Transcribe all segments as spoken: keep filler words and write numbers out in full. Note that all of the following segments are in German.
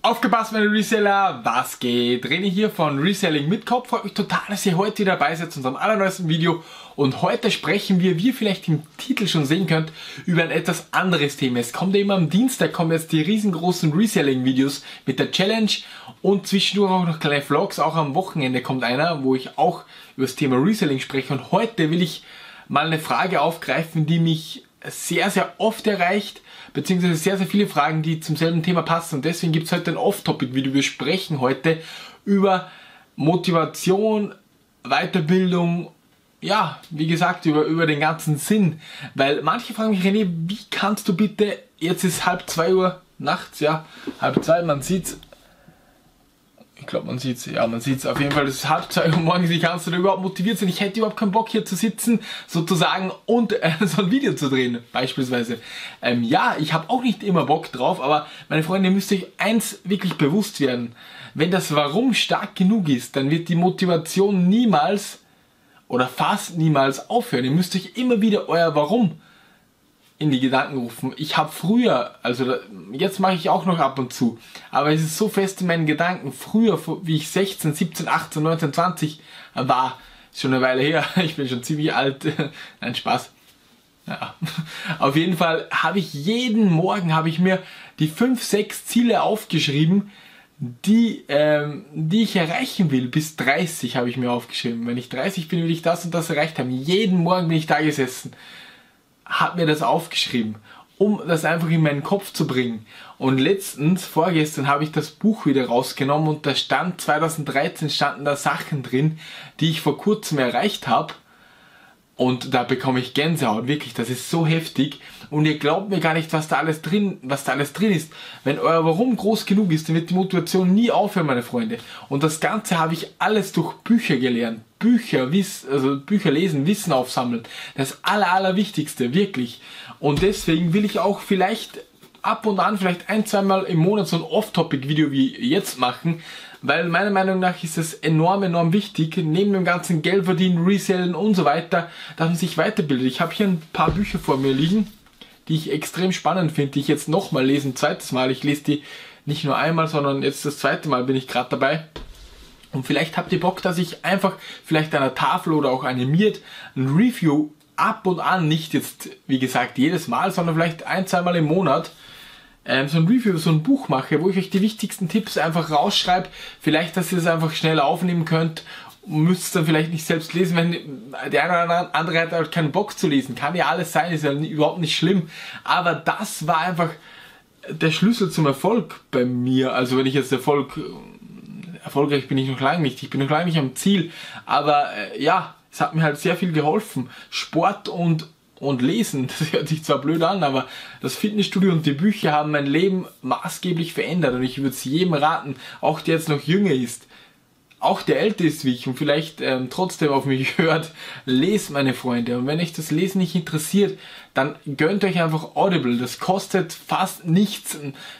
Aufgepasst, meine Reseller, was geht? René hier von Reselling mit Kopf. Freut mich total, dass ihr heute wieder dabei seid zu unserem allerneuesten Video. Und heute sprechen wir, wie ihr vielleicht im Titel schon sehen könnt, über ein etwas anderes Thema. Es kommt ja immer am Dienstag, kommen jetzt die riesengroßen Reselling-Videos mit der Challenge und zwischendurch auch noch kleine Vlogs. Auch am Wochenende kommt einer, wo ich auch über das Thema Reselling spreche. Und heute will ich mal eine Frage aufgreifen, die mich sehr, sehr oft erreicht, beziehungsweise sehr, sehr viele Fragen, die zum selben Thema passen. Und deswegen gibt es heute ein Off-Topic-Video. Wir sprechen heute über Motivation, Weiterbildung, ja, wie gesagt, über, über den ganzen Sinn. Weil manche fragen mich, René, wie kannst du bitte, jetzt ist halb zwei Uhr nachts, ja, halb zwei, man sieht's, ich glaube, man sieht's, ja, man sieht's auf jeden Fall, es ist halb zwei Uhr morgens, wie kannst du da überhaupt motiviert sein? Ich hätte überhaupt keinen Bock hier zu sitzen, sozusagen, und äh, so ein Video zu drehen, beispielsweise. Ähm, ja, ich habe auch nicht immer Bock drauf, aber meine Freunde, ihr müsst euch eins wirklich bewusst werden. Wenn das Warum stark genug ist, dann wird die Motivation niemals oder fast niemals aufhören. Ihr müsst euch immer wieder euer Warum in die Gedanken rufen. Ich habe früher, also jetzt mache ich auch noch ab und zu, aber es ist so fest in meinen Gedanken, früher, wie ich sechzehn, siebzehn, achtzehn, neunzehn, zwanzig war, ist schon eine Weile her, ich bin schon ziemlich alt, nein, Spaß. Ja. Auf jeden Fall habe ich jeden Morgen, habe ich mir die fünf, sechs Ziele aufgeschrieben, die, ähm, die ich erreichen will. Bis dreißig habe ich mir aufgeschrieben. Wenn ich dreißig bin, will ich das und das erreicht haben. Jeden Morgen bin ich da gesessen, habe mir das aufgeschrieben, um das einfach in meinen Kopf zu bringen. Und letztens, vorgestern, habe ich das Buch wieder rausgenommen und da stand, zwanzig dreizehn standen da Sachen drin, die ich vor kurzem erreicht habe. Und da bekomme ich Gänsehaut, wirklich, das ist so heftig. Und ihr glaubt mir gar nicht, was da alles drin, was da alles drin ist. Wenn euer Warum groß genug ist, dann wird die Motivation nie aufhören, meine Freunde. Und das Ganze habe ich alles durch Bücher gelernt. Bücher, Wiss, also Bücher lesen, Wissen aufsammeln. Das aller, allerwichtigste, wirklich. Und deswegen will ich auch vielleicht ab und an, vielleicht ein, zweimal im Monat so ein Off-Topic-Video wie jetzt machen. Weil meiner Meinung nach ist es enorm, enorm wichtig, neben dem ganzen Geld verdienen, Resellen und so weiter, dass man sich weiterbildet. Ich habe hier ein paar Bücher vor mir liegen, die ich extrem spannend finde, die ich jetzt nochmal lese, ein zweites Mal. Ich lese die nicht nur einmal, sondern jetzt das zweite Mal bin ich gerade dabei. Und vielleicht habt ihr Bock, dass ich einfach vielleicht an der Tafel oder auch animiert ein Review ab und an, nicht jetzt wie gesagt jedes Mal, sondern vielleicht ein, zweimal im Monat, ähm, so ein Review, so ein Buch mache, wo ich euch die wichtigsten Tipps einfach rausschreibe. Vielleicht, dass ihr es einfach schnell aufnehmen könnt. Müsst es dann vielleicht nicht selbst lesen, wenn der eine oder andere hat halt keinen Bock zu lesen. Kann ja alles sein, ist ja überhaupt nicht schlimm. Aber das war einfach der Schlüssel zum Erfolg bei mir. Also wenn ich jetzt Erfolg, erfolgreich bin ich noch lange nicht. Ich bin noch lange nicht am Ziel. Aber äh, ja, es hat mir halt sehr viel geholfen. Sport und und Lesen, das hört sich zwar blöd an, aber das Fitnessstudio und die Bücher haben mein Leben maßgeblich verändert. Und ich würde es jedem raten, auch der jetzt noch jünger ist, auch der älter ist wie ich und vielleicht ähm, trotzdem auf mich hört, lest, meine Freunde. Und wenn euch das Lesen nicht interessiert, dann gönnt euch einfach Audible. Das kostet fast nichts.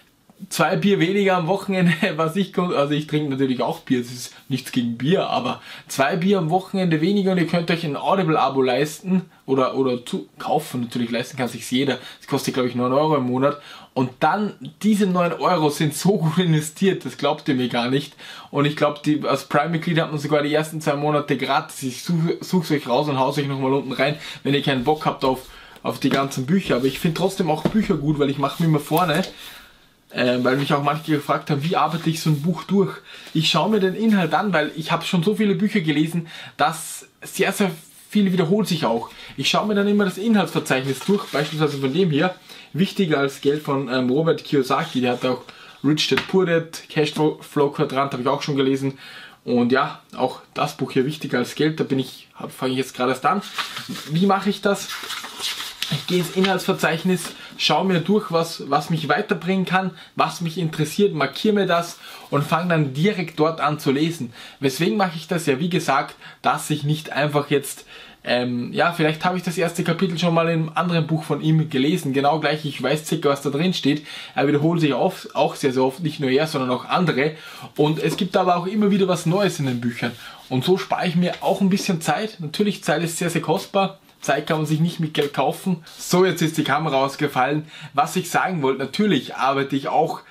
Zwei Bier weniger am Wochenende, was ich, also ich trinke natürlich auch Bier, es ist nichts gegen Bier, aber zwei Bier am Wochenende weniger und ihr könnt euch ein Audible-Abo leisten oder, oder zu kaufen, natürlich leisten kann sich jeder, das kostet glaube ich neun Euro im Monat und dann, diese neun Euro sind so gut investiert, das glaubt ihr mir gar nicht und ich glaube, als Prime-Mitglied hat man sogar die ersten zwei Monate gratis, ich suche es euch raus und haus euch nochmal unten rein, wenn ihr keinen Bock habt auf, auf die ganzen Bücher, aber ich finde trotzdem auch Bücher gut, weil ich mache mir immer vorne, Äh, weil mich auch manche gefragt haben, wie arbeite ich so ein Buch durch? Ich schaue mir den Inhalt an, weil ich habe schon so viele Bücher gelesen, dass sehr, sehr viel wiederholt sich auch. Ich schaue mir dann immer das Inhaltsverzeichnis durch, beispielsweise von dem hier, Wichtiger als Geld von ähm, Robert Kiyosaki, der hat auch Rich Dad Poor Dad, Cashflow Quadrant habe ich auch schon gelesen. Und ja, auch das Buch hier, Wichtiger als Geld, da bin ich, fange ich jetzt gerade erst an. Wie mache ich das? Ich gehe ins Inhaltsverzeichnis, schaue mir durch, was, was mich weiterbringen kann, was mich interessiert, markiere mir das und fange dann direkt dort an zu lesen. Weswegen mache ich das? Ja, wie gesagt, dass ich nicht einfach jetzt, ähm, ja, vielleicht habe ich das erste Kapitel schon mal in einem anderen Buch von ihm gelesen, genau gleich, ich weiß circa, was da drin steht. Er wiederholt sich oft, auch sehr, sehr oft, nicht nur er, sondern auch andere. Und es gibt aber auch immer wieder was Neues in den Büchern. Und so spare ich mir auch ein bisschen Zeit. Natürlich, Zeit ist sehr, sehr kostbar. Zeit kann man sich nicht mit Geld kaufen. So, jetzt ist die Kamera ausgefallen. Was ich sagen wollte, natürlich arbeite ich auch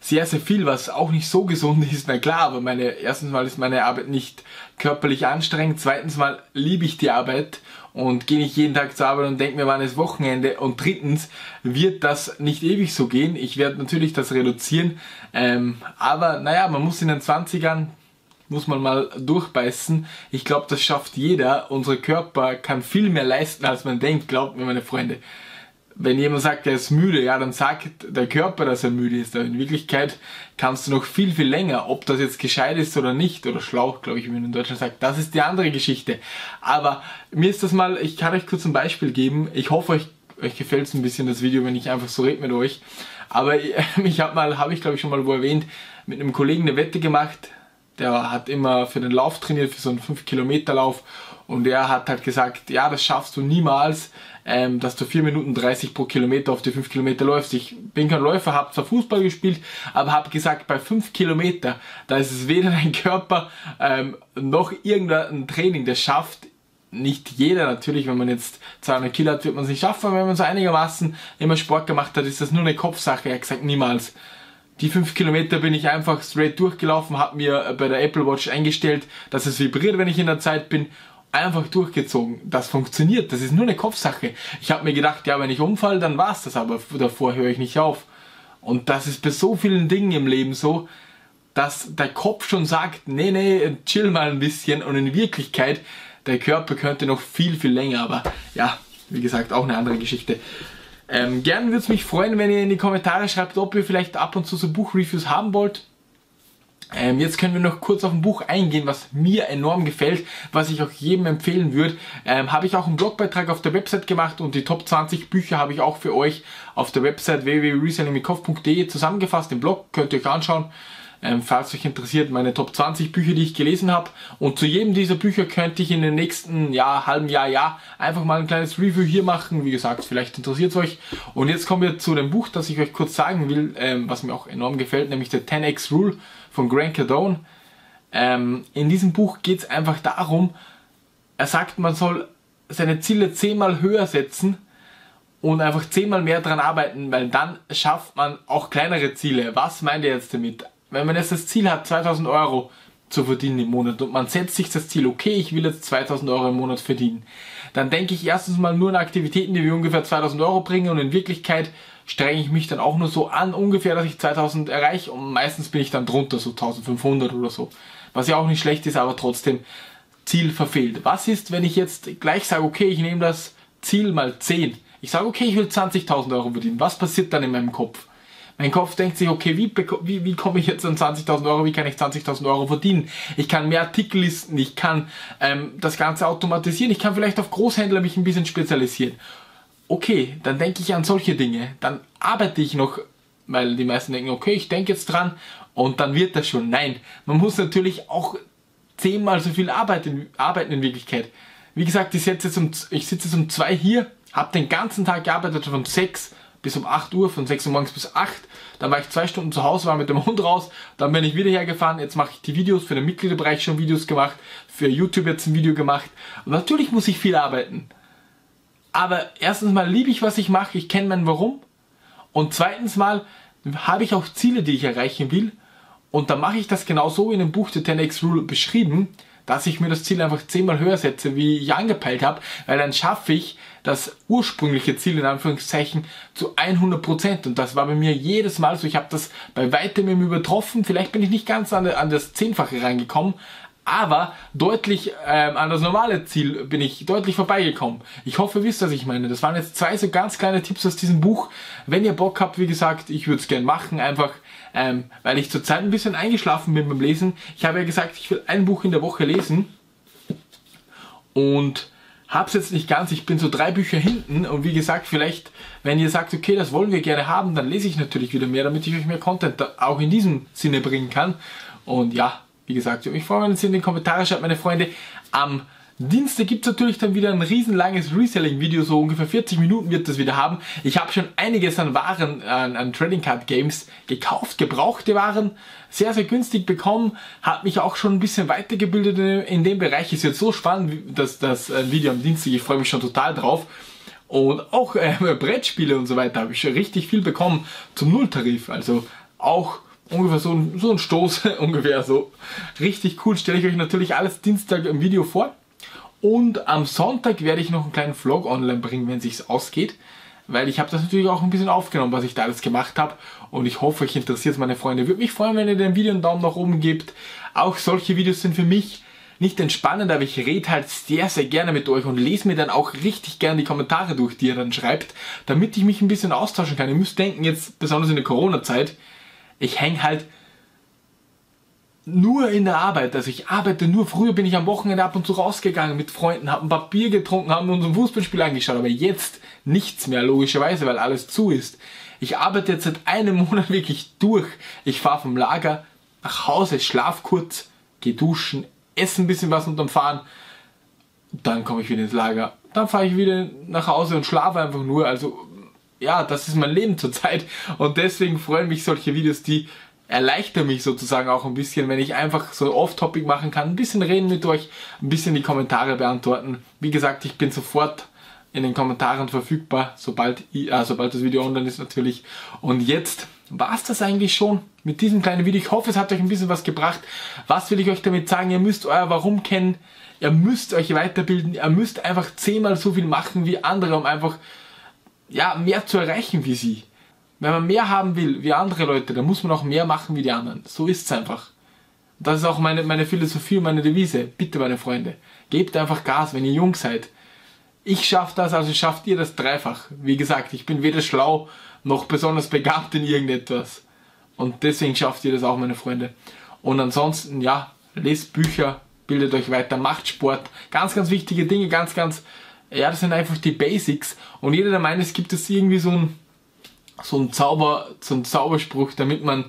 sehr, sehr viel, was auch nicht so gesund ist, na klar, aber meine, erstens mal ist meine Arbeit nicht körperlich anstrengend, zweitens mal liebe ich die Arbeit und gehe nicht jeden Tag zur Arbeit und denke mir, wann ist Wochenende, und drittens wird das nicht ewig so gehen. Ich werde natürlich das reduzieren, ähm, aber naja, man muss in den zwanzigern, muss man mal durchbeißen. Ich glaube, das schafft jeder. Unser Körper kann viel mehr leisten, als man denkt, glaubt mir, meine Freunde. Wenn jemand sagt, er ist müde, ja, dann sagt der Körper, dass er müde ist. Aber in Wirklichkeit kannst du noch viel, viel länger. Ob das jetzt gescheit ist oder nicht, oder schlau, glaube ich, wie man in Deutschland sagt, das ist die andere Geschichte. Aber mir ist das mal, ich kann euch kurz ein Beispiel geben. Ich hoffe, euch, euch gefällt es ein bisschen, das Video, wenn ich einfach so rede mit euch. Aber ich habe mal, habe ich glaube ich schon mal wo erwähnt, mit einem Kollegen eine Wette gemacht. Der hat immer für den Lauf trainiert, für so einen fünf Kilometer Lauf. Und er hat halt gesagt, ja, das schaffst du niemals, ähm, dass du vier Minuten dreißig pro Kilometer auf die fünf Kilometer läufst. Ich bin kein Läufer, habe zwar Fußball gespielt, aber habe gesagt, bei fünf Kilometer, da ist es weder dein Körper ähm, noch irgendein Training, das schafft. Nicht jeder natürlich, wenn man jetzt zweihundert Kilo hat, wird man es nicht schaffen, aber wenn man so einigermaßen immer Sport gemacht hat, ist das nur eine Kopfsache. Er hat gesagt, niemals. Die fünf Kilometer bin ich einfach straight durchgelaufen, habe mir bei der Apple Watch eingestellt, dass es vibriert, wenn ich in der Zeit bin. Einfach durchgezogen. Das funktioniert, das ist nur eine Kopfsache. Ich habe mir gedacht, ja, wenn ich umfalle, dann war's das, aber davor höre ich nicht auf. Und das ist bei so vielen Dingen im Leben so, dass der Kopf schon sagt, nee, nee, chill mal ein bisschen, und in Wirklichkeit, der Körper könnte noch viel, viel länger, aber ja, wie gesagt, auch eine andere Geschichte. Ähm, gern würde es mich freuen, wenn ihr in die Kommentare schreibt, ob ihr vielleicht ab und zu so Buchreviews haben wollt. Ähm, jetzt können wir noch kurz auf ein Buch eingehen, was mir enorm gefällt, was ich auch jedem empfehlen würde. Ähm, habe ich auch einen Blogbeitrag auf der Website gemacht, und die Top zwanzig Bücher habe ich auch für euch auf der Website w w w punkt reselling mit kopf punkt de zusammengefasst. Den Blog könnt ihr euch anschauen, ähm, falls euch interessiert, meine Top zwanzig Bücher, die ich gelesen habe. Und zu jedem dieser Bücher könnte ich in den nächsten Jahr, halben Jahr, Jahr einfach mal ein kleines Review hier machen. Wie gesagt, vielleicht interessiert es euch. Und jetzt kommen wir zu dem Buch, das ich euch kurz sagen will, ähm, was mir auch enorm gefällt, nämlich der ten X Rule von Grant Cardone. Ähm, in diesem Buch geht es einfach darum, er sagt, man soll seine Ziele zehnmal höher setzen und einfach zehnmal mehr daran arbeiten, weil dann schafft man auch kleinere Ziele. Was meint er jetzt damit? Wenn man jetzt das Ziel hat, zweitausend Euro zu verdienen im Monat, und man setzt sich das Ziel, okay, ich will jetzt zweitausend Euro im Monat verdienen, dann denke ich erstens mal nur an Aktivitäten, die mir ungefähr zweitausend Euro bringen, und in Wirklichkeit strenge ich mich dann auch nur so an, ungefähr, dass ich zweitausend erreiche, und meistens bin ich dann drunter, so eintausendfünfhundert oder so. Was ja auch nicht schlecht ist, aber trotzdem Ziel verfehlt. Was ist, wenn ich jetzt gleich sage, okay, ich nehme das Ziel mal zehn. Ich sage, okay, ich will zwanzigtausend Euro verdienen. Was passiert dann in meinem Kopf? Mein Kopf denkt sich, okay, wie, wie, wie komme ich jetzt an zwanzigtausend Euro, wie kann ich zwanzigtausend Euro verdienen? Ich kann mehr Artikel listen, ich kann ähm, das Ganze automatisieren, ich kann vielleicht auf Großhändler mich ein bisschen spezialisieren. Okay, dann denke ich an solche Dinge, dann arbeite ich noch, weil die meisten denken, okay, ich denke jetzt dran und dann wird das schon. Nein, man muss natürlich auch zehnmal so viel arbeiten, arbeiten in Wirklichkeit. Wie gesagt, ich, setze jetzt um, ich sitze jetzt um zwei hier, habe den ganzen Tag gearbeitet, von sechs bis um acht Uhr, von sechs Uhr morgens bis acht. Dann war ich zwei Stunden zu Hause, war mit dem Hund raus, dann bin ich wieder hergefahren, jetzt mache ich die Videos, für den Mitgliederbereich schon Videos gemacht, für YouTube jetzt ein Video gemacht. Und natürlich muss ich viel arbeiten. Aber erstens mal liebe ich, was ich mache, ich kenne mein Warum. Und zweitens mal habe ich auch Ziele, die ich erreichen will. Und dann mache ich das genau so in dem Buch The ten X Rule beschrieben, dass ich mir das Ziel einfach zehnmal höher setze, wie ich angepeilt habe, weil dann schaffe ich das ursprüngliche Ziel in Anführungszeichen zu hundert Prozent. Und das war bei mir jedes Mal so. Ich habe das bei weitem übertroffen. Vielleicht bin ich nicht ganz an, an das Zehnfache reingekommen, aber deutlich ähm, an das normale Ziel bin ich deutlich vorbeigekommen. Ich hoffe, ihr wisst, was ich meine. Das waren jetzt zwei so ganz kleine Tipps aus diesem Buch. Wenn ihr Bock habt, wie gesagt, ich würde es gerne machen, einfach ähm, weil ich zurzeit ein bisschen eingeschlafen bin beim Lesen. Ich habe ja gesagt, ich will ein Buch in der Woche lesen und hab's jetzt nicht ganz. Ich bin so drei Bücher hinten, und wie gesagt, vielleicht, wenn ihr sagt, okay, das wollen wir gerne haben, dann lese ich natürlich wieder mehr, damit ich euch mehr Content auch in diesem Sinne bringen kann. Und ja, wie gesagt, ich würde mich freuen, wenn ihr in den Kommentaren schreibt, meine Freunde. Am Dienstag gibt es natürlich dann wieder ein riesenlanges Reselling-Video, so ungefähr vierzig Minuten wird das wieder haben. Ich habe schon einiges an Waren, an, an Trading Card Games gekauft, gebrauchte Waren, sehr, sehr günstig bekommen, habe mich auch schon ein bisschen weitergebildet in, in dem Bereich. Ist jetzt so spannend, dass das Video am Dienstag, ich freue mich schon total drauf. Und auch äh, Brettspiele und so weiter habe ich schon richtig viel bekommen zum Nulltarif, also auch ungefähr so ein, so ein Stoß, ungefähr so. Richtig cool, stelle ich euch natürlich alles Dienstag im Video vor. Und am Sonntag werde ich noch einen kleinen Vlog online bringen, wenn es sich ausgeht. Weil ich habe das natürlich auch ein bisschen aufgenommen, was ich da alles gemacht habe. Und ich hoffe, euch interessiert es, meine Freunde. Würde mich freuen, wenn ihr dem Video einen Daumen nach oben gebt. Auch solche Videos sind für mich nicht entspannend, aber ich rede halt sehr, sehr gerne mit euch und lese mir dann auch richtig gerne die Kommentare durch, die ihr dann schreibt, damit ich mich ein bisschen austauschen kann. Ihr müsst denken, jetzt besonders in der Corona-Zeit, ich hänge halt nur in der Arbeit, also ich arbeite nur, früher bin ich am Wochenende ab und zu rausgegangen mit Freunden, haben ein paar Bier getrunken, haben uns ein Fußballspiel angeschaut, aber jetzt nichts mehr, logischerweise, weil alles zu ist. Ich arbeite jetzt seit einem Monat wirklich durch. Ich fahre vom Lager nach Hause, schlaf kurz, gehe duschen, esse ein bisschen was unterm Fahren, dann komme ich wieder ins Lager. Dann fahre ich wieder nach Hause und schlafe einfach nur, also ja, das ist mein Leben zurzeit und deswegen freuen mich solche Videos, die erleichtern mich sozusagen auch ein bisschen, wenn ich einfach so off-topic machen kann, ein bisschen reden mit euch, ein bisschen die Kommentare beantworten. Wie gesagt, ich bin sofort in den Kommentaren verfügbar, sobald, ich, äh, sobald das Video online ist natürlich. Und jetzt war es das eigentlich schon mit diesem kleinen Video. Ich hoffe, es hat euch ein bisschen was gebracht. Was will ich euch damit sagen? Ihr müsst euer Warum kennen, ihr müsst euch weiterbilden, ihr müsst einfach zehnmal so viel machen wie andere, um einfach ja, mehr zu erreichen wie sie. Wenn man mehr haben will wie andere Leute, dann muss man auch mehr machen wie die anderen. So ist es einfach. Das ist auch meine, meine Philosophie und meine Devise. Bitte, meine Freunde, gebt einfach Gas, wenn ihr jung seid. Ich schaffe das, also schafft ihr das dreifach. Wie gesagt, ich bin weder schlau noch besonders begabt in irgendetwas. Und deswegen schafft ihr das auch, meine Freunde. Und ansonsten, ja, lest Bücher, bildet euch weiter, macht Sport. Ganz, ganz wichtige Dinge, ganz, ganz, ja, das sind einfach die Basics. Und jeder, der meint, es gibt es irgendwie so ein so ein Zauber, so ein Zauberspruch, damit man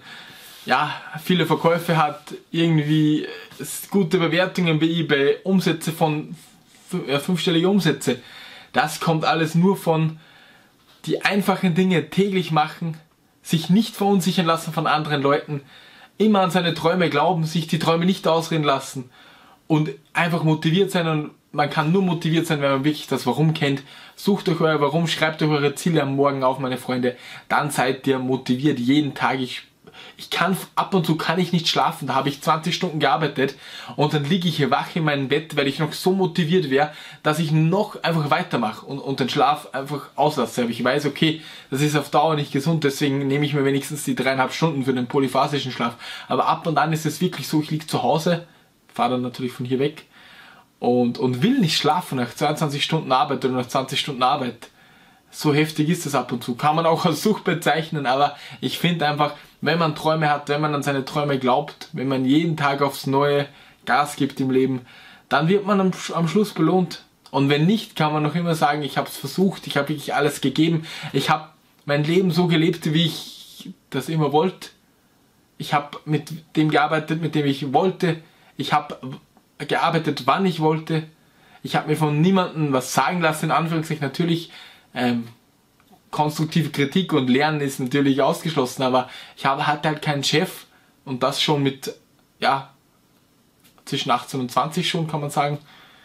ja viele Verkäufe hat, irgendwie gute Bewertungen bei eBay, Umsätze von ja, fünfstellige Umsätze. Das kommt alles nur von die einfachen Dinge täglich machen, sich nicht verunsichern lassen von anderen Leuten, immer an seine Träume glauben, sich die Träume nicht ausreden lassen und einfach motiviert sein. Und man kann nur motiviert sein, wenn man wirklich das Warum kennt. Sucht euch euer Warum, schreibt euch eure Ziele am Morgen auf, meine Freunde. Dann seid ihr motiviert jeden Tag. Ich, ich kann, ab und zu kann ich nicht schlafen. Da habe ich zwanzig Stunden gearbeitet und dann liege ich hier wach in meinem Bett, weil ich noch so motiviert wäre, dass ich noch einfach weitermache und, und den Schlaf einfach auslasse. Aber ich weiß, okay, das ist auf Dauer nicht gesund, deswegen nehme ich mir wenigstens die dreieinhalb Stunden für den polyphasischen Schlaf. Aber ab und an ist es wirklich so, ich liege zu Hause, fahre dann natürlich von hier weg, Und, und will nicht schlafen nach zweiundzwanzig Stunden Arbeit oder nach zwanzig Stunden Arbeit. So heftig ist das ab und zu. Kann man auch als Sucht bezeichnen, aber ich finde einfach, wenn man Träume hat, wenn man an seine Träume glaubt, wenn man jeden Tag aufs Neue Gas gibt im Leben, dann wird man am, am Schluss belohnt. Und wenn nicht, kann man noch immer sagen, ich habe es versucht, ich habe wirklich alles gegeben, ich habe mein Leben so gelebt, wie ich das immer wollte. Ich habe mit dem gearbeitet, mit dem ich wollte. Ich habe gearbeitet, wann ich wollte. Ich habe mir von niemandem was sagen lassen, in Anführungszeichen. Natürlich, ähm, konstruktive Kritik und Lernen ist natürlich ausgeschlossen, aber ich habe, hatte halt keinen Chef und das schon mit, ja, zwischen achtzehn und zwanzig schon, kann man sagen.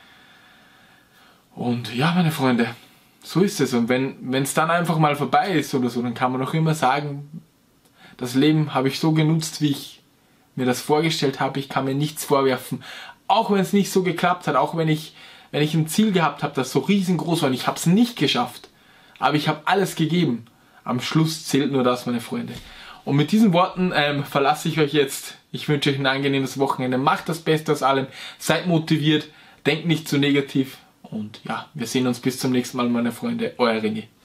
Und ja, meine Freunde, so ist es. Und wenn es dann einfach mal vorbei ist oder so, dann kann man auch immer sagen, das Leben habe ich so genutzt, wie ich mir das vorgestellt habe. Ich kann mir nichts vorwerfen. Auch wenn es nicht so geklappt hat, auch wenn ich, wenn ich ein Ziel gehabt habe, das so riesengroß war und ich habe es nicht geschafft. Aber ich habe alles gegeben. Am Schluss zählt nur das, meine Freunde. Und mit diesen Worten ähm, verlasse ich euch jetzt. Ich wünsche euch ein angenehmes Wochenende. Macht das Beste aus allem. Seid motiviert. Denkt nicht zu negativ. Und ja, wir sehen uns bis zum nächsten Mal, meine Freunde. Euer René.